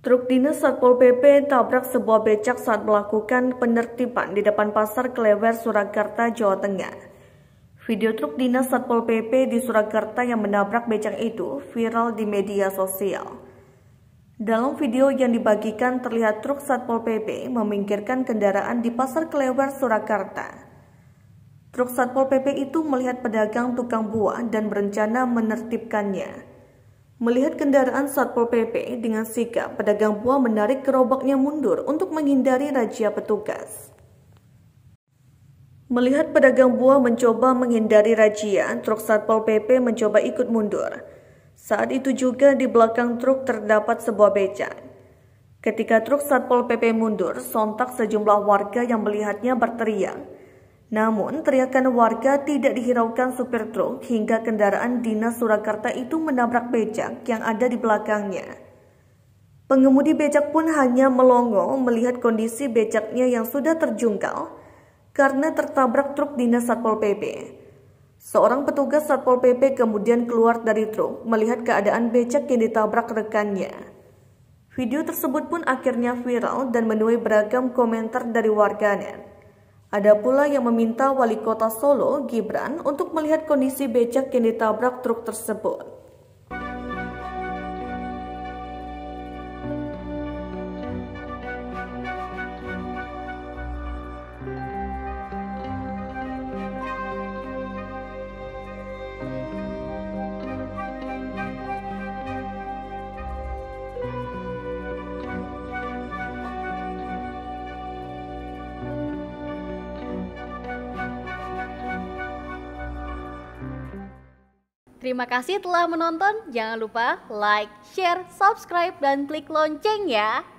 Truk dinas Satpol PP tabrak sebuah becak saat melakukan penertiban di depan Pasar Klewer, Surakarta, Jawa Tengah. Video truk dinas Satpol PP di Surakarta yang menabrak becak itu viral di media sosial. Dalam video yang dibagikan terlihat truk Satpol PP meminggirkan kendaraan di Pasar Klewer, Surakarta. Truk Satpol PP itu melihat pedagang tukang buah dan berencana menertibkannya. Melihat kendaraan Satpol PP dengan sigap, pedagang buah menarik gerobaknya mundur untuk menghindari razia petugas. Melihat pedagang buah mencoba menghindari razia, truk Satpol PP mencoba ikut mundur. Saat itu juga di belakang truk terdapat sebuah becak. Ketika truk Satpol PP mundur, sontak sejumlah warga yang melihatnya berteriak. Namun, teriakan warga tidak dihiraukan supir truk hingga kendaraan dinas Surakarta itu menabrak becak yang ada di belakangnya. Pengemudi becak pun hanya melongo melihat kondisi becaknya yang sudah terjungkal karena tertabrak truk dinas Satpol PP. Seorang petugas Satpol PP kemudian keluar dari truk melihat keadaan becak yang ditabrak rekannya. Video tersebut pun akhirnya viral dan menuai beragam komentar dari warganet. Ada pula yang meminta Wali Kota Solo, Gibran, untuk melihat kondisi becak yang ditabrak truk tersebut. Terima kasih telah menonton. Jangan lupa like, share, subscribe, dan klik lonceng ya.